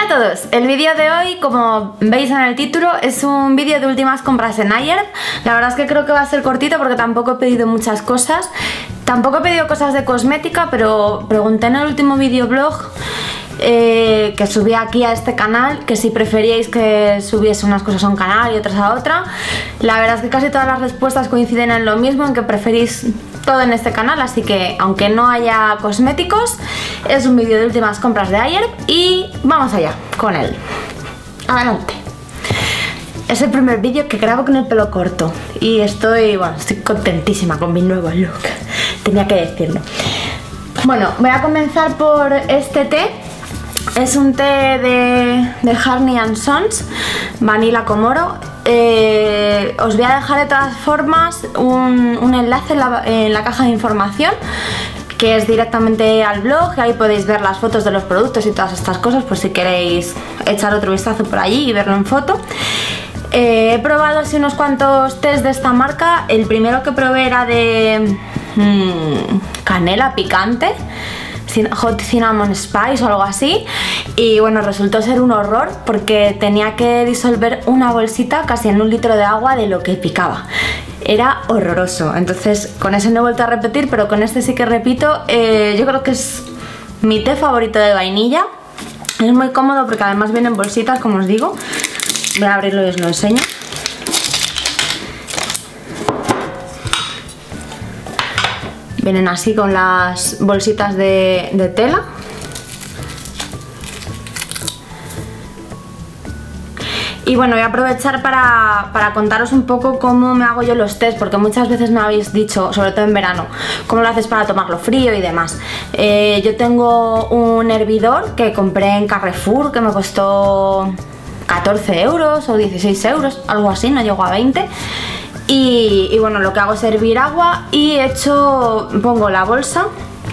Hola a todos, el vídeo de hoy, como veis en el título, es un vídeo de últimas compras en Ayer. La verdad es que creo que va a ser cortito porque tampoco he pedido muchas cosas. Tampoco he pedido cosas de cosmética, pero pregunté en el último videoblog que subí aquí a este canal que si preferíais que subiese unas cosas a un canal y otras a otra. La verdad es que casi todas las respuestas coinciden en lo mismo, en que preferís todo en este canal, así que aunque no haya cosméticos, es un vídeo de últimas compras de Ayer y vamos allá con él. Adelante. Es el primer vídeo que grabo con el pelo corto y estoy contentísima con mi nuevo look, tenía que decirlo. Bueno, voy a comenzar por este té. Es un té de Harney & Sons, Vanilla Komoro. Os voy a dejar de todas formas un enlace en la caja de información, que es directamente al blog, y ahí podéis ver las fotos de los productos y todas estas cosas, por si queréis echar otro vistazo por allí y verlo en foto. He probado así unos cuantos tés de esta marca. El primero que probé era de canela picante, Hot Cinnamon Spice o algo así, y bueno, resultó ser un horror porque tenía que disolver una bolsita casi en 1 litro de agua de lo que picaba. Era horroroso, entonces con ese no he vuelto a repetir, pero con este sí que repito. Yo creo que es mi té favorito de vainilla. Es muy cómodo porque además vienen bolsitas, como os digo. Voy a abrirlo y os lo enseño. Vienen así con las bolsitas de tela. Y bueno, voy a aprovechar para contaros un poco cómo me hago yo los tés, porque muchas veces me habéis dicho, sobre todo en verano, cómo lo haces para tomarlo frío y demás. Yo tengo un hervidor que compré en Carrefour, que me costó 14 euros o 16 euros, algo así, no llegó a 20. Y bueno, lo que hago es hervir agua y pongo la bolsa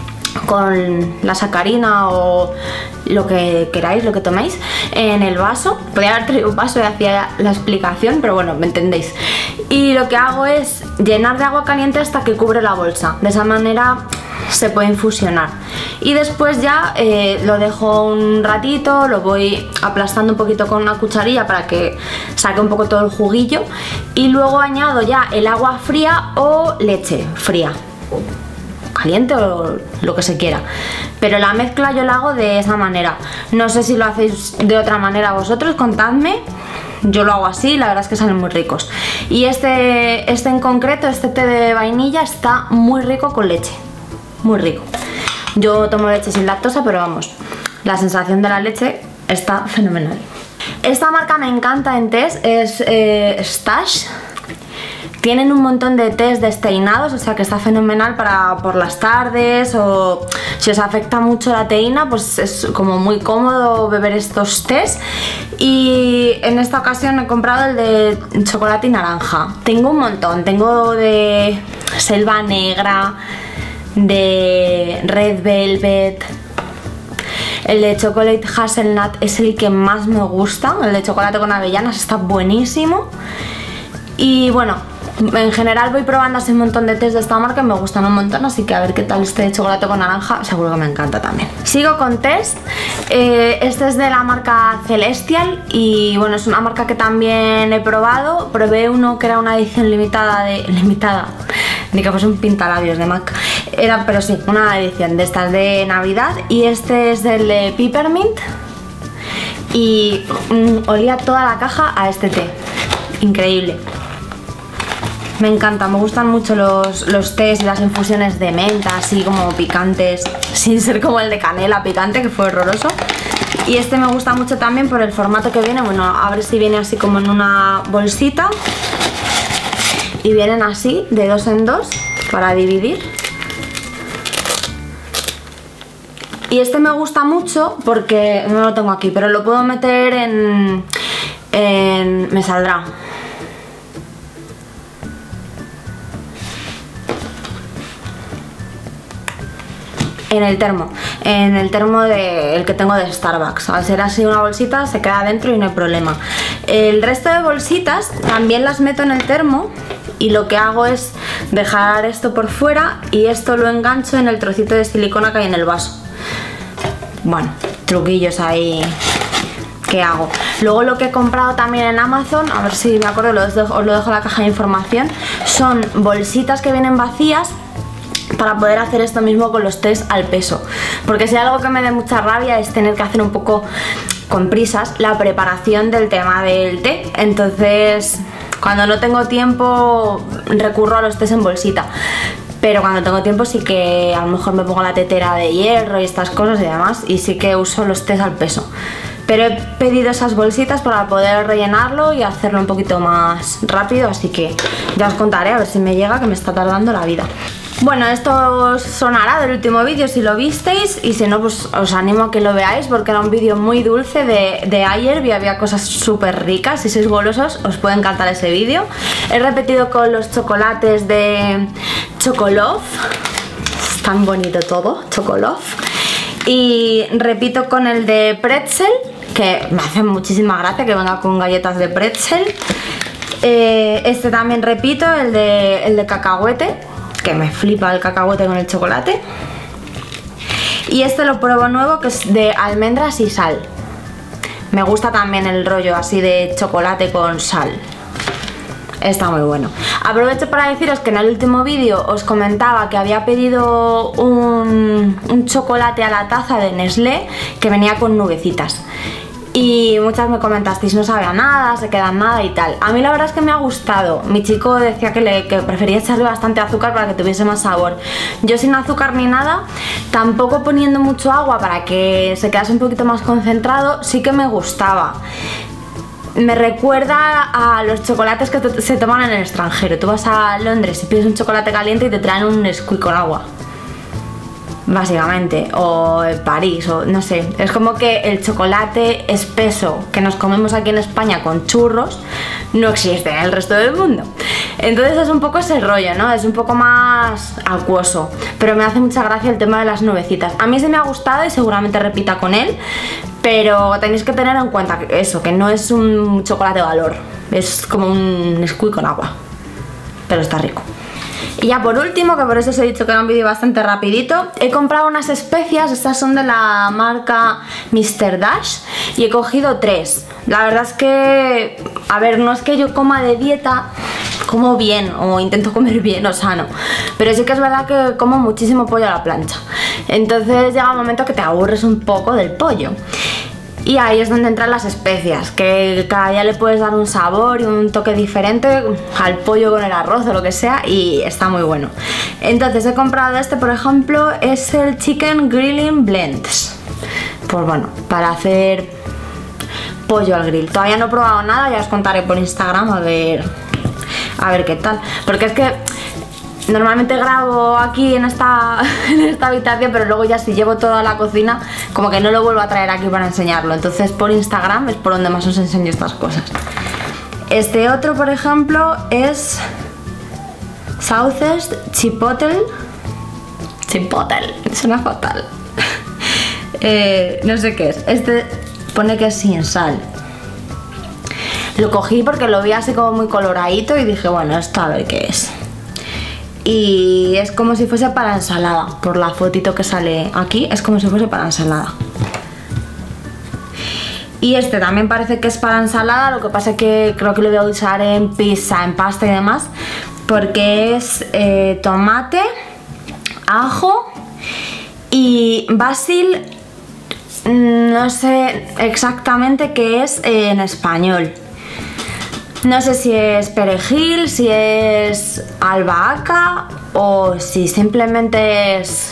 con la sacarina o lo que queráis, lo que toméis, en el vaso. Podría haber traído un vaso y hacía la explicación, pero bueno, me entendéis. Y lo que hago es llenar de agua caliente hasta que cubre la bolsa. De esa manera se puede infusionar. Y después ya lo dejo un ratito, lo voy aplastando un poquito con una cucharilla para que saque un poco todo el juguillo. Y luego añado ya el agua fría o leche fría, caliente o lo que se quiera, pero la mezcla yo la hago de esa manera. No sé si lo hacéis de otra manera vosotros, contadme. Yo lo hago así, la verdad es que salen muy ricos. Y este en concreto, este té de vainilla, está muy rico con leche, muy rico. Yo tomo leche sin lactosa, pero vamos, la sensación de la leche está fenomenal. Esta marca me encanta en tés, es Stash. Tienen un montón de tés desteinados, o sea que está fenomenal por las tardes, o si os afecta mucho la teína, pues es como muy cómodo beber estos tés. Y en esta ocasión he comprado el de chocolate y naranja. Tengo un montón, tengo de selva negra, de red velvet. El de chocolate hazelnut es el que más me gusta, el de chocolate con avellanas está buenísimo. Y bueno, en general voy probando así un montón de tés de esta marca y me gustan un montón, así que a ver qué tal este de chocolate con naranja, seguro que me encanta también. Sigo con tés. Este es de la marca Celestial y bueno, es una marca que también he probado. Probé uno que era una edición limitada, ni que fuese un pintalabios de MAC. Pero sí, una edición de estas de Navidad, y este es el de Peppermint y olía toda la caja a este té. Increíble. Me encanta, me gustan mucho los tés y las infusiones de menta, así como picantes, sin ser como el de canela picante, que fue horroroso. Y este me gusta mucho también por el formato que viene. Bueno, a ver si viene así como en una bolsita. Y vienen así, de 2 en 2, para dividir. Y este me gusta mucho porque, no lo tengo aquí, pero lo puedo meter me saldrá. En el termo el que tengo de Starbucks. Al ser así una bolsita se queda dentro y no hay problema. El resto de bolsitas también las meto en el termo y lo que hago es dejar esto por fuera y esto lo engancho en el trocito de silicona que hay en el vaso. Bueno, truquillos ahí que hago. Luego lo que he comprado también en Amazon, a ver si me acuerdo, os lo dejo en la caja de información, son bolsitas que vienen vacías para poder hacer esto mismo con los tés al peso, porque si hay algo que me dé mucha rabia es tener que hacer un poco con prisas la preparación del tema del té. Entonces cuando no tengo tiempo recurro a los tés en bolsita, pero cuando tengo tiempo sí que a lo mejor me pongo la tetera de hierro y estas cosas y demás, y sí que uso los tés al peso. Pero he pedido esas bolsitas para poder rellenarlo y hacerlo un poquito más rápido, así que ya os contaré a ver si me llega, que me está tardando la vida. Bueno, esto os sonará del último vídeo si lo visteis, y si no, pues os animo a que lo veáis porque era un vídeo muy dulce de ayer y había cosas súper ricas. Si sois golosos os puede encantar ese vídeo. He repetido con los chocolates de Chocolove, es tan bonito todo, Chocolove. Y repito con el de pretzel, que me hace muchísima gracia que venga con galletas de pretzel. Este también repito, el de cacahuete, que me flipa el cacahuete con el chocolate. Y este lo pruebo nuevo, que es de almendras y sal. Me gusta también el rollo así de chocolate con sal. Está muy bueno. Aprovecho para deciros que en el último vídeo os comentaba que había pedido un chocolate a la taza de Nestlé que venía con nubecitas. Y muchas me comentasteis, no sabe a nada, se queda en nada y tal. A mí la verdad es que me ha gustado. Mi chico decía que prefería echarle bastante azúcar para que tuviese más sabor. Yo sin azúcar ni nada, tampoco poniendo mucho agua para que se quedase un poquito más concentrado, sí que me gustaba. Me recuerda a los chocolates que se toman en el extranjero. Tú vas a Londres y pides un chocolate caliente y te traen un Nesquik con agua, básicamente, o en París, o no sé. Es como que el chocolate espeso que nos comemos aquí en España con churros no existe en el resto del mundo. Entonces es un poco ese rollo, ¿no? Es un poco más acuoso, pero me hace mucha gracia el tema de las nubecitas. A mí sí me ha gustado y seguramente repita con él, pero tenéis que tener en cuenta que eso, que no es un chocolate de valor, es como un Nesquik con agua, pero está rico. Y ya por último, que por eso os he dicho que era un vídeo bastante rapidito, he comprado unas especias. Estas son de la marca Mr. Dash y he cogido 3. La verdad es que, a ver, no es que yo coma de dieta, como bien o intento comer bien o sano, pero sí que es verdad que como muchísimo pollo a la plancha. Entonces llega un momento que te aburres un poco del pollo. Y ahí es donde entran las especias, que cada día le puedes dar un sabor y un toque diferente al pollo con el arroz o lo que sea, y está muy bueno. Entonces he comprado este, por ejemplo, es el Chicken Grilling Blends. Pues bueno, para hacer pollo al grill. Todavía no he probado nada, ya os contaré por Instagram a ver qué tal. Porque es que normalmente grabo aquí en esta habitación, pero luego ya si llevo toda la cocina, como que no lo vuelvo a traer aquí para enseñarlo. Entonces por Instagram es por donde más os enseño estas cosas. Este otro, por ejemplo, es Southwest Chipotle. Chipotle, suena fatal. No sé qué es. Este pone que es sin sal. Lo cogí porque lo vi así como muy coloradito y dije, bueno, esto a ver qué es. Y es como si fuese para ensalada. Por la fotito que sale aquí, es como si fuese para ensalada. Y este también parece que es para ensalada, lo que pasa es que creo que lo voy a usar en pizza, en pasta y demás, porque es tomate, ajo y basil. No sé exactamente qué es en español. No sé si es perejil, si es albahaca o si simplemente es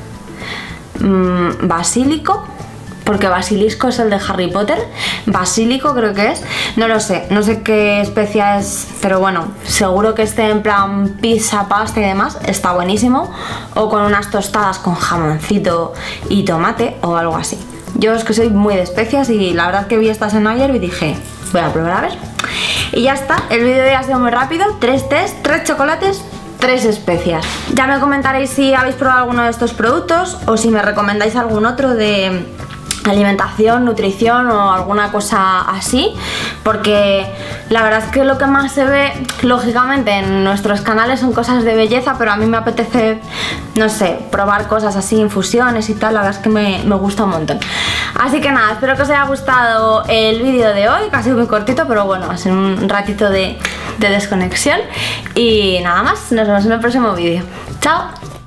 basílico, porque basilisco es el de Harry Potter. Basílico creo que es, no lo sé, no sé qué especia es, pero bueno, seguro que esté en plan pizza, pasta y demás, está buenísimo, o con unas tostadas con jamoncito y tomate o algo así. Yo es que soy muy de especias y la verdad que vi estas en ayer y dije, voy a probar a ver. Y ya está, el vídeo de hoy ha sido muy rápido, 3 tés, 3 chocolates, 3 especias. Ya me comentaréis si habéis probado alguno de estos productos o si me recomendáis algún otro de alimentación, nutrición o alguna cosa así, porque la verdad es que lo que más se ve lógicamente en nuestros canales son cosas de belleza, pero a mí me apetece, no sé, probar cosas así, infusiones y tal. La verdad es que me gusta un montón. Así que nada, espero que os haya gustado el vídeo de hoy, que ha sido muy cortito, pero bueno, ha sido un ratito de desconexión. Y nada más, nos vemos en el próximo vídeo. ¡Chao!